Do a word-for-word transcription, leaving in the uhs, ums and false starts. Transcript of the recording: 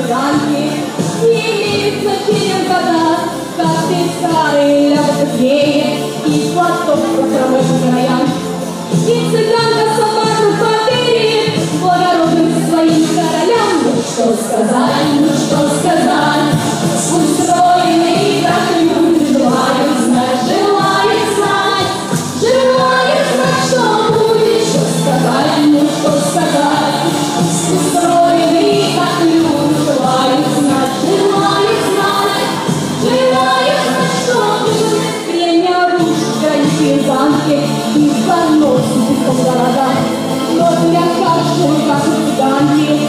цыганки не имеют значения в годах, как те старые ляпотеи и платок по кровати краям. И цыганка сама трупоперит благородным своим королям. Ну что сказать, ну что сказать, устроенный так люди желают знать, желают знать, желают знать, что будет, что сказать, ну что сказать, устроенный так люди желают знать, желают знать, желают знать, что будет. Кремня ручка и замки и заносит по городам, но для каши, как цыганки,